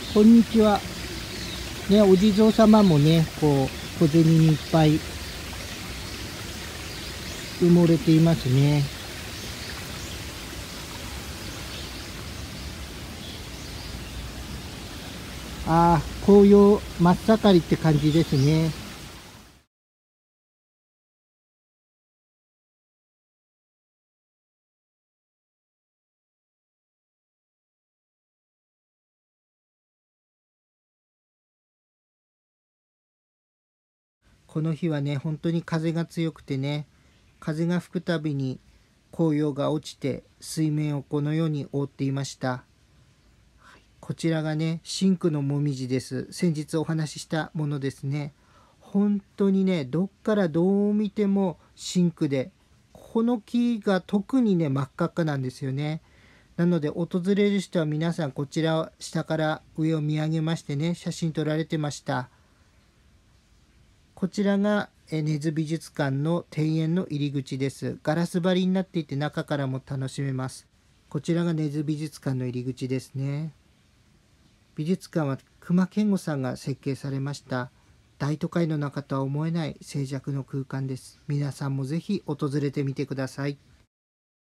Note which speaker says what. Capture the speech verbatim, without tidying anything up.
Speaker 1: こんにちは。ね、お地蔵様もね、こう、小銭にいっぱい埋もれていますね。ああ、紅葉真っ盛りって感じですね。この日はね、本当に風が強くてね、風が吹くたびに紅葉が落ちて水面をこのように覆っていました。こちらがね、真紅のもみじです。先日お話ししたものですね。本当にね、どっからどう見ても真紅で、この木が特にね、真っ赤っかなんですよね。なので訪れる人は皆さんこちらを下から上を見上げましてね、写真撮られてました。こちらが根津美術館の庭園の入り口です。ガラス張りになっていて中からも楽しめます。こちらが根津美術館の入り口ですね。美術館は隈研吾さんが設計されました。大都会の中とは思えない静寂の空間です。皆さんもぜひ訪れてみてください。